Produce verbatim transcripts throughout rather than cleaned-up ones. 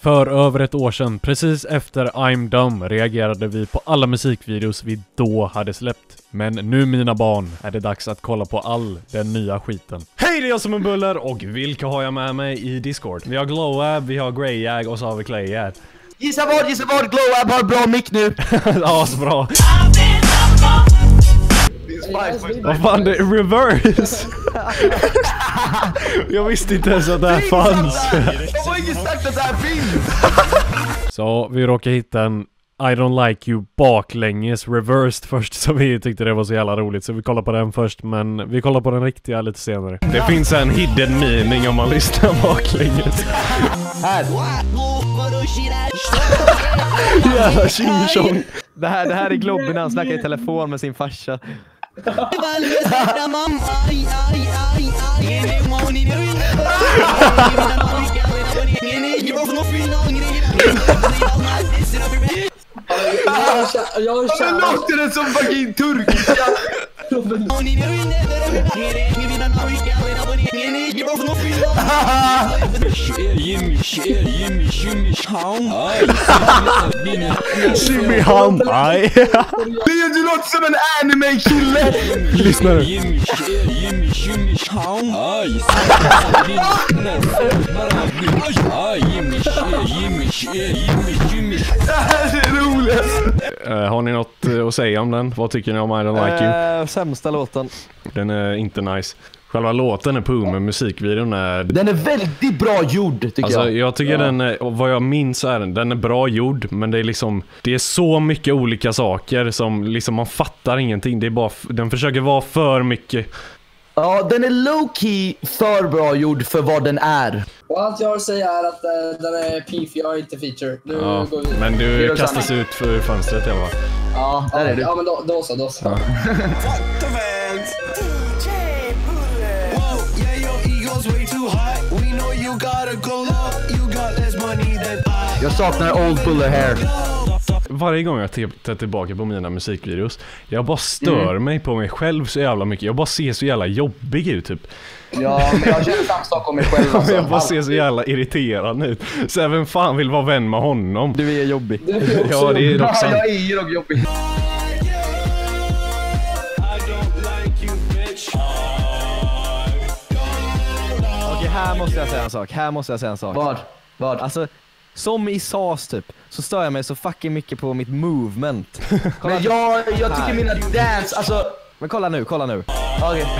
För över ett år sedan, precis efter I'm Dumb, reagerade vi på alla musikvideos vi då hade släppt. Men nu mina barn är det dags att kolla på all den nya skiten. Hej, det är jag som är Buller och vilka har jag med mig i Discord? Vi har Glowab, vi har Greyjag och så har vi Clayjag. Gissa vad, gissa vad, Glowab har bra mick nu. Ja, så bra. Vad fan, det är reverse. Jag visste inte ens att det här fanns. Jag har inte sagt att det här finns. Så vi råkade hitta en I don't like you baklänges reversed först, så vi tyckte det var så jävla roligt, så vi kollar på den först, men vi kollar på den riktiga lite senare. Det finns en hidden meaning om man lyssnar baklänges. Här. Jävla tjing-tjong. Det här, det här är Globby när han snackar i telefon med sin farsa. Jag låter det som fucking turkiska. Shimmy hum, aj. Du låter som en anime-kille. Lyssna nu. Det här är roligt. Uh, har ni något uh, att säga om den? Vad tycker ni om I don't like you? Uh, sämsta låten. Den är inte nice. Själva låten är på, men musikvideon är... Den är väldigt bra gjord, tycker alltså, jag. jag tycker ja. den är, vad jag minns är den, den är bra gjord, men det är liksom, det är så mycket olika saker som liksom man fattar ingenting. Det är bara, den försöker vara för mycket. Ja, den är low-key för bra gjord för vad den är. Och allt jag har att säga är att uh, den är P F R, inte feature. Nu ja, går vi. Men du kastas ut för fönstret, jag va? Ja, där är du. Ja, men då, då så, då så. Ja. Jag saknar Old Buller Hair. Varje gång jag tittar tillbaka på mina musikvideos, jag bara stör mm. mig på mig själv så jävla mycket. Jag bara ser så jävla jobbig ut typ. Ja, men jag känner samma sak om mig själv alltså. Jag bara ser så jävla irriterad ut. Så även fan vill vara vän med honom. Du är jobbig. Du är ja, det är dock sant. Ja, jag är ju dock jobbig. Okej, här måste jag säga en sak. Här måste jag säga en sak. Vad? Vad? Alltså, som i S A S typ, så stör jag mig så fucking mycket på mitt movement. Men jag, jag tycker mina dance, alltså... Men kolla nu, kolla nu. Okej. Okay.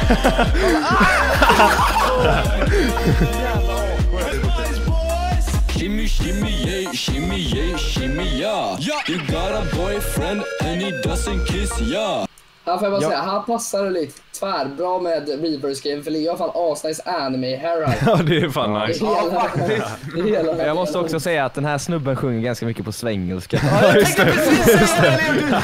Shimmy, shimmy, yeah, shimmy, yeah, shimmy, yeah. You got a boyfriend and he doesn't kiss, yeah. Han får jag bara ja. säga, han passar lite tvärbra med reverse game, för Leo har fan asnice anime hair. Ja, det är fan nice. Hela, hela, jag måste också säga att den här snubben sjunger ganska mycket på svengelska. Ja, jag tänkte precis säga det, du!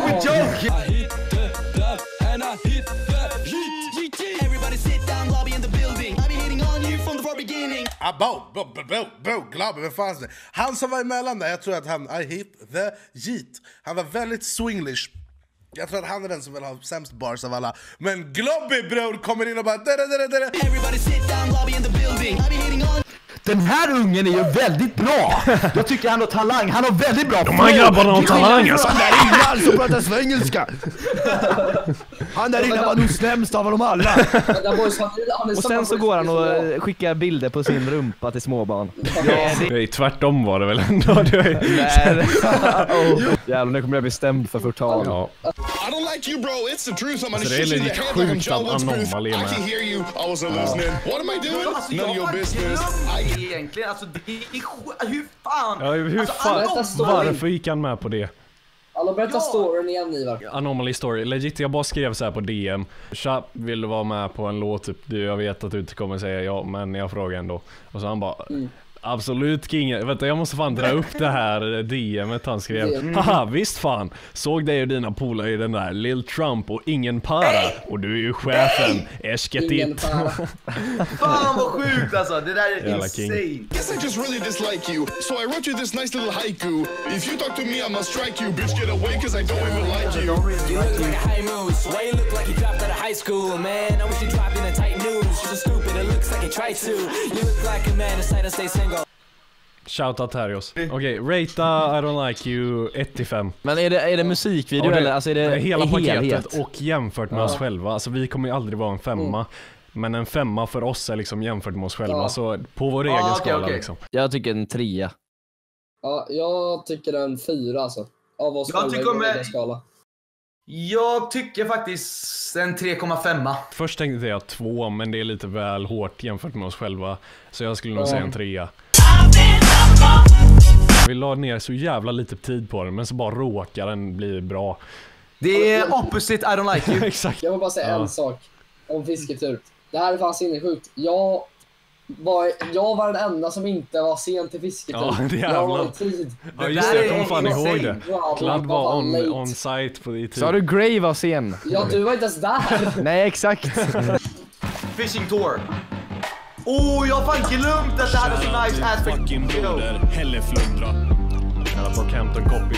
Ah, bo, bo, bo, bo, bo, Globby, vad fan är det? Han som var emellan där, jag tror att han, I hit the yeet. Han var väldigt swinglish. Jag tror att han är den som vill ha sämst bars av alla. Men Globby, bror, kommer in och bara... Den här ungen är ju väldigt bra. Jag tycker han har talang. Han har väldigt bra. De här grabbarna har talang alltså. Han där innan som pratar svengelska. Han där innan var nog sämst av dem alla. Och sen så går han och skickar bilder på sin rumpa till småbarn. Ja, det är tvärtom var det väl ändå. Nej. Oh. Jävlar, nu kommer jag bli stämd för förtal. Ja. I don't like you, bro. It's the truth. I'm gonna alltså, det är shoot you in lite the head like I'm sjukt John att Woods Booth. Anomaly I med. can hear you. I wasn't listening. What am I doing? Alltså, None of your business. Egentligen, alltså det är hur fan? Ja, hur alltså, fan? Varför gick han med på det? Alla berättar ja. storyn igen, Ivar. Anomaly story. Legit, jag bara skrev så här på D M. Tja, vill du vara med på en låt? Typ, du, jag vet att du inte kommer säga ja, men jag frågar ändå. Och så han bara... Mm. Absolut king. Vänta, jag måste fan dra upp det här D M:et han skrev. Mm. Haha, visst fan. Såg dig och dina polare i den där Lil Trump och ingen para. Hey! Och du är ju chefen. Esketit. Fan vad sjukt alltså. Det där är jävla insane. I guess I just really dislike you. So I wrote you this nice little haiku. If you talk to me, I must strike you. Bitch, get away cause I don't even like you. You look like a high moose. Why you look like you dropped out of high school, man? I wish you dropped in a tight news. You're so stupid, it looks like you tried to. You look like a man decided to stay single. Shoutout Terrios. Okej, okay, rata I don't like you ett till fem. Men är det, är det musikvideo ja, det, eller alltså är det hela helhet? paketet och jämfört med ja. oss själva. Alltså vi kommer ju aldrig vara en femma. Mm. Men en femma för oss är liksom jämfört med oss själva. Ja. Så på vår egen ah, okay, skala okay. liksom. Jag tycker en trea. Ja, jag tycker en fyra alltså. Av oss jag själva tycker i vår egen skala. Jag tycker faktiskt en tre komma fem. Först tänkte jag två, men det är lite väl hårt jämfört med oss själva. Så jag skulle nog mm. säga en trea. Vi la ner så jävla lite tid på den, men så bara råkar den bli bra. Det är opposite I don't like you. Exakt. Jag vill bara säga ja. en sak om fisketur. Det här är fan sinnessjukt. Jag var, jag var den enda som inte var sen till fisketur. Ja, det jag var i tid. Ja, just det, jag kommer fan ihåg det. Kladd var on, on site på det tid. Sa du Gray var sen? Ja, du var inte ens där. Nej, exakt. Fishing tour. Oh, jag har fan glömt att det hade så nice aspect. Fucking broder, hälleflundra. Jävla Brockhampton copy.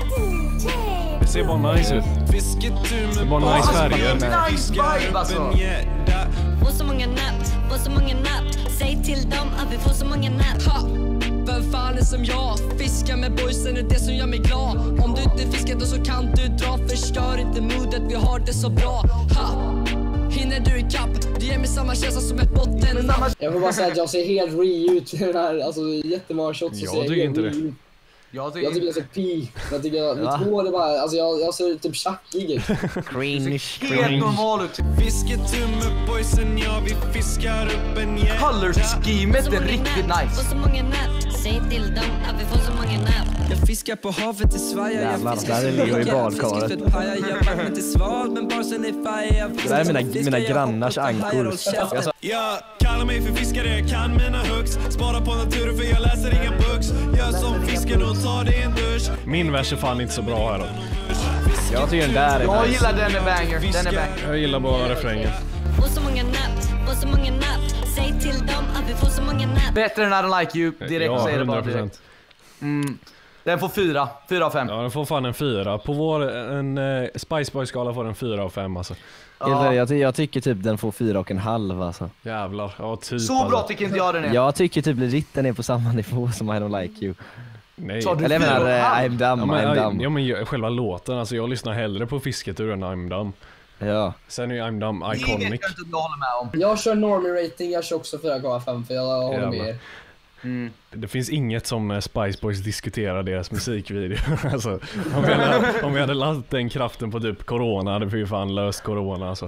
Det ser bara nice ut. Det är bara nice färger. Nice vibe alltså. Får så många napp, får så många napp. Säg till dem att vi får så många napp. Ha! Vem fan är som jag? Fiska med boysen är det som gör mig glad. Om du inte fiskar då så kan du dra. Förstör inte modet, vi har det så bra. Ha! Hinner du i kapp? Du ger mig samma känsla som ett botten. Jag får bara säga att jag ser helt re ut i den här. Alltså jättemånga shots. Jag tycker inte det. Jag tycker, jag tycker jag ser pi. Jag tycker jag, mitt hår är bara, alltså jag, jag ser typ tjackig ut. Cringe. Helt normal ut. Fisketur med boysen, ja vi fiskar upp en jävla. Color-schemet är riktigt nice. Får så många napp, säg till dem att vi får så många napp. Jag fiskar på havet i Sverige. Jävlar, där är Leo i badkaret. Jag vattnet är svalt, men barsen är fire. Det där är mina, mina grannars ankor. Jag kallar mig för fiskare, jag kan mina hooks. Spara på naturen för jag läser inga books. Jag som fiskar och tar det en dusch. Min vers är fan inte så bra här då. Jag tycker den där är Jag nice. gillar den är banger, den är banger. Jag gillar bara refrängen. Får så många napp, får så många napp. Säg till dem att vi får så många napp. Bättre än I don't like you, direkt ja, säger det bara direkt. Mm. Den får fyra, fyra av fem. Ja, den får fan en fyra. På vår en uh, Spice Boy-skala får den fyra av fem alltså. Ja. Jag, jag tycker typ den får fyra och en halv alltså. Jävlar, ja typ. Så bra alltså. Tycker inte jag den är. Jag tycker typ ritten är på samma nivå som I don't like you. Nej. Eller jag menar, uh, I'm dumb, ja, men, I'm dumb. Ja men själva låten, alltså jag lyssnar hellre på Fisketur än I'm dumb. Ja. Sen är ju I'm dumb iconic. Det vet jag inte jag håller med om. Jag kör normie rating, jag kör också fyra komma fem för jag håller Jävlar. med er. Mm. Det finns inget som Spice Boys diskuterar deras musikvideo. Alltså, om, vi hade, om vi hade lagt den kraften på typ corona hade vi ju fan löst corona alltså.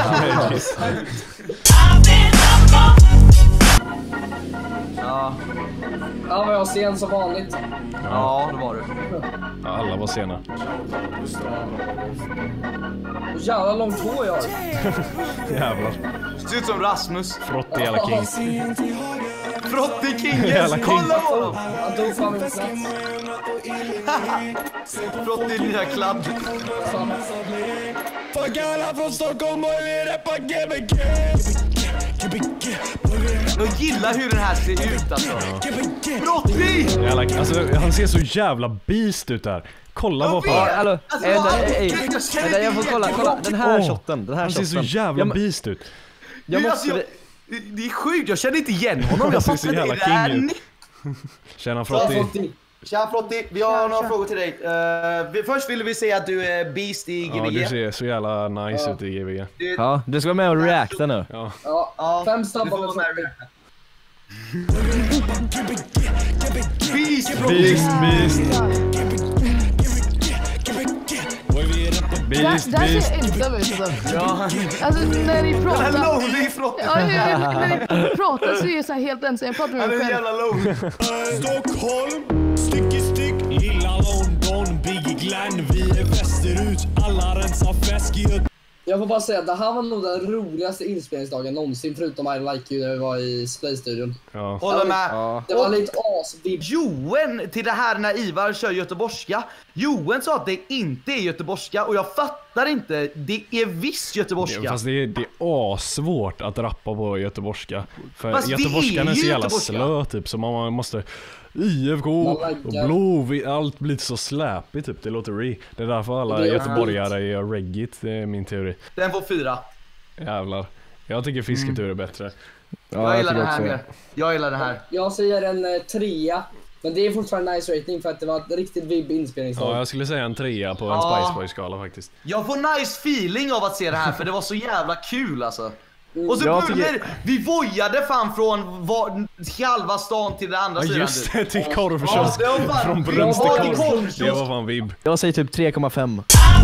Ja. Ja, var jag sen som vanligt. Ja, ja det var du. Ja, alla var sena. Jävla långt hår jag har. Jävlar. Ser ut som Rasmus. Frotte jävla king. Frotte Kinges, kolla på dem! Han tog fram en plats. Frotte i nya kladd. Fuck alla från Stockholm och vi rappar G B G. Jag gillar hur den här ser ut alltså. Frotte! Jävla, alltså han ser så jävla beast ut där. Kolla vad fan. Ja, hallå. Alltså, Äh, jag, ej, ej, ej, jag får kolla, kolla. Den här oh, shotten, den här han shotten. ser så jävla jag, beast ut. Jag måste... alltså, jag, det är sjukt, jag känner inte igen honom. Jag fattar inte det här. Tjena Frotti. Tjena Frotti, vi har några frågor till dig. Uh, först ville vi säga att du är beast i G V G. Ja, du ser så jävla nice ja. ut i G V G. Du, ja, du ska vara med och reacta nu. Ja, ja, ja fem snabba med Frotti. Beast, beast, beast. Beast, det här ser ensam ut alltså. Ja. Alltså när ni pratar. Den är lonely Frotti. Ja, när ni pratar så är jag så här helt ensam. Jag pratar med mig själv. Han är jävla lonely. Stockholm, styck i styck. Lilla London, Big Glenn. Vi är västerut, alla rensar fäsk i ett. Jag får bara säga att det här var nog den roligaste inspelningsdagen någonsin förutom I Like You när vi var i Play-studion. Ja. Håller med. Ja. Det var lite asvibb. Joen till det här när Ivar kör göteborgska. Joen sa att det inte är göteborgska och jag fattar inte. Det är visst göteborgska. Ja, fast det är, det är asvårt att rappa på göteborgska. För fast göteborgskan är, är så jävla göteborgska. slö typ så man måste I F K och Blå, allt blir så släpigt typ, det låter re. Det är därför alla göteborgare är reggigt, det är min teori. Den får fyra. Jävlar. Jag tycker Fisketur är bättre. Ja, jag, jag gillar det här mer. Jag gillar det här. Jag säger en eh, trea. Men det är fortfarande nice rating för att det var ett riktigt vibb inspelningsdag. Ja, jag skulle säga en trea på en Ja. Spice Boy-skala faktiskt. Jag får nice feeling av att se det här för det var så jävla kul alltså. Och så Jag började, tycker- vi vojade fan från var, halva stan till den andra Ja sidan. just det, till Ja, korvkiosk. det var fan- Från Ja, Brunns till till korv. korvkiosk. Det var fan vibb. Jag säger typ tre komma fem.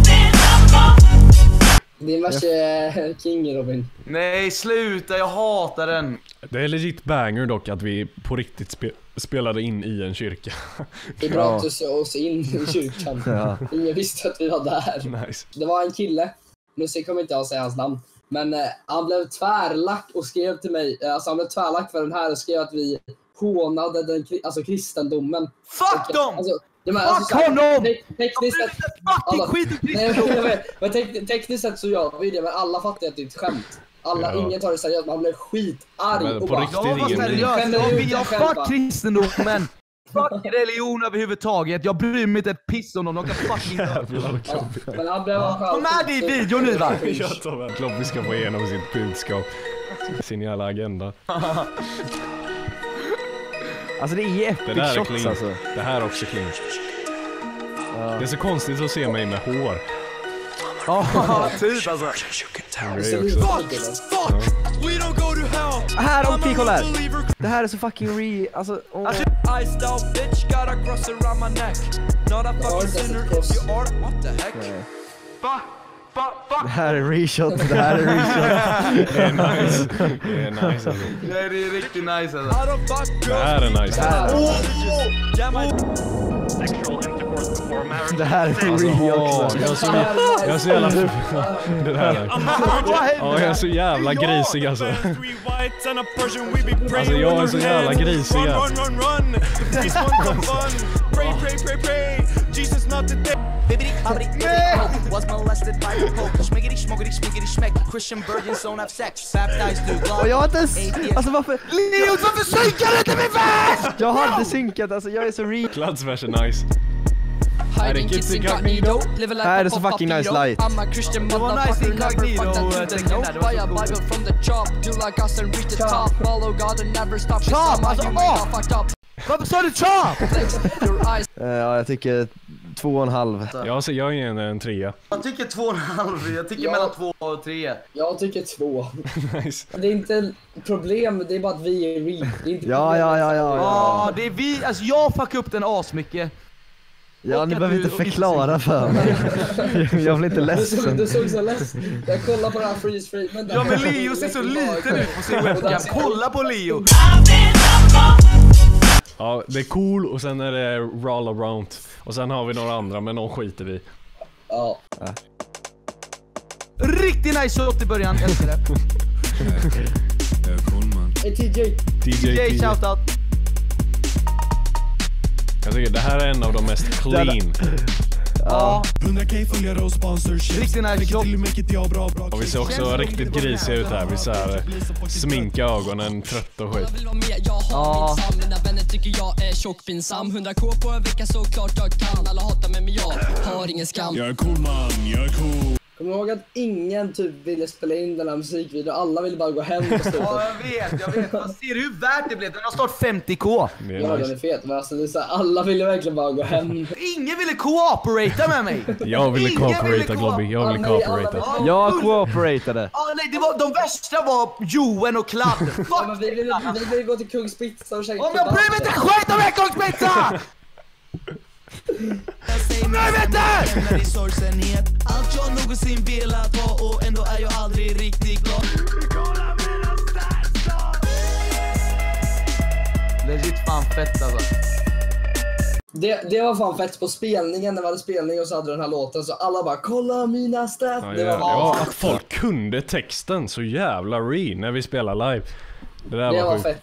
Din värsta king Robin. Nej sluta, jag hatar den. Det är legit banger dock att vi på riktigt spe spelade in i en kyrka. Vi bröt oss oss in i kyrkan. Ja. Ingen visste att vi var där. Nice. Det var en kille, nu kommer inte jag säga hans namn. Men eh, han blev tvärlack och skrev till mig, eh, alltså han blev tvärlack för den här och skrev att vi hånade den, kri- alltså kristendomen. Fuck och, dem! Alltså, ja, men, Fuck alltså, så här, honom! te- Tekniskt sett... Fucking alla- skit i Nej, jag vet, men tek- tekniskt sett så gör vi det, men alla fattar att det är ett skämt. Alla, Ja. ingen tar det seriöst, man blir skitarg Men och på bara... riktigt Jag var ingen seriös, Skämmer jag, ut jag, dig jag själva. fuck kristendomen. Fuck religion överhuvudtaget. Jag bryr mig inte ett piss om dem, de kan fucking dö. Ja, men han blev ja. Kom med i videon nu va? Jag tar med. Klart vi ska få igenom sitt budskap. Sin jävla agenda. Alltså det är Det epic där är shots clean. alltså. Det här är också clean. Det är så konstigt att se mig med hår. Ja, typ alltså. Det är också. Här, okej, kolla här. Det här är så fucking re... Alltså, åh. Det här är reshot, det här är reshot. Det är nice. Det är nice alltså. Nej, det är riktigt nice alltså. Det här är nice. Det här är Alltså, re åh, också. jag är så, jag är så jävla... Det där är... Ja, jag är så jävla grisig alltså. Alltså jag är så jävla grisig alltså. Och jag har inte ens... Alltså varför... Leos, varför synkar du inte min vers? Jag har inte synkat, alltså jag är så re... Kladds vers är nice. Hiding kids incognito. Här är det så fucking nice light. I'm a Christian Det var nice motherfucker, never incognito, fucked uh, that to the tänker no. jag där, det var Buy a så coolt. Bible from the chop. Do like us and reach the top. Follow God and never stop. Chop, Somehow alltså, you åh! ain't all fucked up. Varför sa du chop? Flex your eyes. Eh, Ja, jag tycker två och en halv. Jag ser jag ger en, en trea. Jag tycker två och en halv, jag tycker Ja. mellan två och tre. Jag tycker två. Nice. Det är inte problem, det är bara att vi är re. Det är inte Ja, problem. ja, ja, ja, Ja, ja. det är vi, alltså jag fuckar upp den asmycket. Ja, Och ni att behöver du- inte och förklara för mig. Jag blir inte Du såg, ledsen. du såg så ledsen. Jag kollar på den här freeze frame. Men Ja men Leo ser så liten ut på sin webcam, kolla på Leo! Ja, det är cool och sen är det roll around. Och sen har vi några andra men de skiter vi. Ja. Riktigt nice shot i början, älskar det. Hey T J. D J J, P. shoutout. Jag tycker det här är en av de mest clean. Ja, hundra k följare och sponsorship. riktigt nice shot. Till och med vilket jag bra bra. Och vi ser också riktigt grisiga ut här. Vi ser sminka ögonen, trött och skit. Jag vill vara med, jag har Ja. min sam. Mina vänner tycker jag är tjockpinsam. hundra k på en vecka så klart jag kan. Alla hatar mig men jag har ingen skam. Jag är cool man, jag är cool. Kommer du ihåg att ingen typ ville spela in den här musikvideon? Alla ville bara gå hem på slutet. Ja jag vet, jag vet. Man ser hur värt det blev, den har snart femtio k. Det Ja, är den är nice. fet. Men alltså, det är så här, alla ville verkligen bara gå hem. Ingen ville cooperata med mig. Jag ville Ingen ville cooperata co- Globby, jag vill Alla- alla- cooperata. alla- Jag cooperatade. Ja nej, det var, de värsta var Joen och Kladd. Fuck! Ja, men vi ville vi ville gå till Kungs Pizza och käka Om jag bryr mig inte skit om veckongspizza! Om jag vet det! I sorgsenhet. Allt jag någonsin velat ha och ändå är jag aldrig riktigt glad. Legit fan fett alltså. Det, det var fan fett på spelningen, när vi hade spelning och så hade den här låten så alla bara kolla mina stats. Ja, det ja, var ja, att folk kunde texten så jävla re när vi spelar live. Det där det var var sjukt. fett.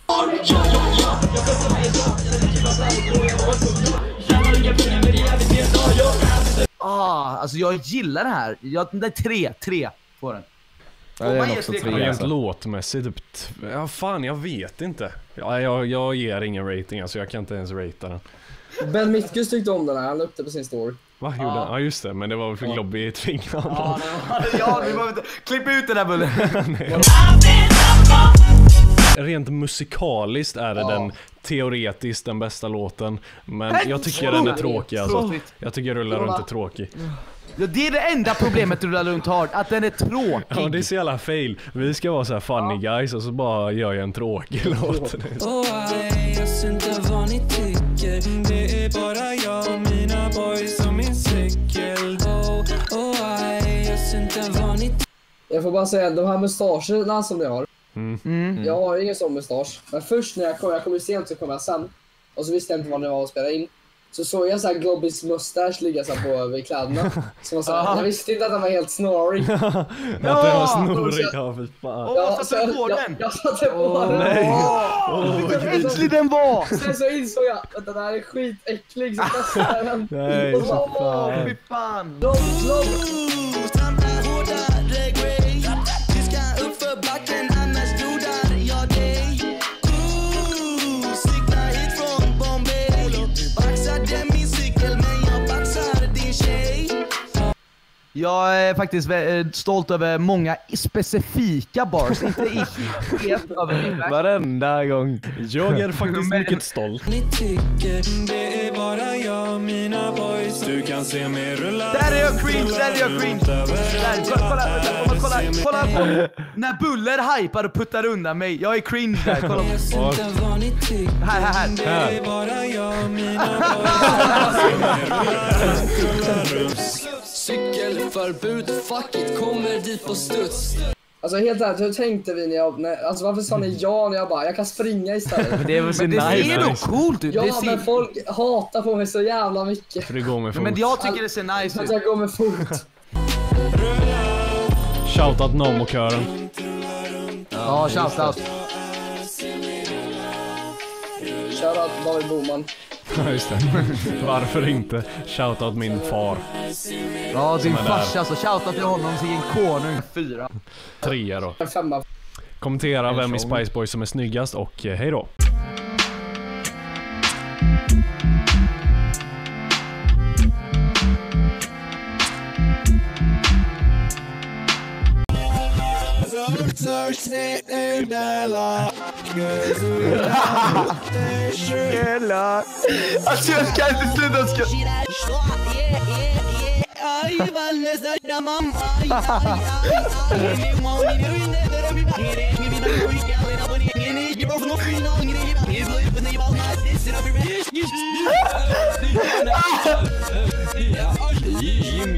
Ah, alltså jag gillar det här. Jag, det är tre, tre på den. Ja, det man är ger också tre tre. komma Rent Alltså. låtmässigt typ, t- ja fan jag vet inte. Ja, jag, jag ger ingen rating alltså, jag kan inte ens ratea den. Ben Mitkus tyckte om den här, han la upp det på sin story. Va, gjorde han? Ja just det, men det var väl för Globby tvingade honom. Ja, vi behöver inte klippa ut den där bullen. rent musikaliskt är det Ja. den teoretiskt den bästa låten. Men Nej, jag tycker den är tråkigt. tråkig alltså. Tråkigt. Jag tycker Rulla runt är tråkig. Ja, det är det enda problemet Rulla runt har, att den är tråkig. Ja, det är så jävla fail. Vi ska vara så här funny guys och så bara gör jag en tråkig låt. Och nej, jag ser inte vad ni tycker. Det är bara jag och mina boys och min cykel. Oh, oh, nej, jag ser inte vad ni tycker. Jag får bara säga, de här mustascherna som ni har. Mm. Mm. Jag har ingen sån mustasch. Men först när jag kom, jag kom ju sent så kom jag sen. Och så visste jag inte vad det var att spela in. Så såg jag så här Globis mustasch ligga så här på vid kläderna. Så man så här, jag visste inte att han var helt snorig. Att det var snorig, ja fy fan. Åh, Ja, satte du så på jag, den? jag satte på den. Nej. Åh, vilken äcklig den var! Sen så insåg jag att den här är skitäcklig, så kastade jag den. Nej, Och så, fy Åh, fan. fy fan! lång, lång. Trampa hårdare grej. Vi ska upp för backen, annars jordar jag dig. Ooh, cykla hit från Bombay. Baxade min cykel men jag baxade din tjej. Jag är faktiskt vä- stolt över många specifika bars, inte i helt över. Varenda gång. Jag är faktiskt mycket stolt. Ni tycker det är bara jag och mina boys. Du kan se mig rulla. Där är jag cringe, där är jag cringe! Där, kolla, kolla, kolla, kolla, kolla på när Buller hypar och puttar undan mig. Jag är cringe där, kolla på. Jag ser inte vad ni tycker. Här, här, här. Det är bara jag och mina boys. Cykelförbud, fuck it, kommer dit på studs. Alltså helt ärligt, hur tänkte vi när jag... När, alltså varför sa ni ja när jag bara, jag kan springa istället? Men det är väl så Men det ser nice. nog coolt ut. Ja, Det ser... men folk hatar på mig så jävla mycket. För det går med fot. Men jag tycker det ser nice Att ut. jag går med fot. Shoutout Nomo-kören. Ja, shoutout. Shoutout David Boman. Ja, just det. Varför inte? Shoutout min far. Ja, din är där. farsa, så shoutout till honom, så en konung. Fyra. Trea då. En femma. Kommentera vem i Spice Boys som är snyggast och eh, hej då. Alltså jag kan inte sluta ska...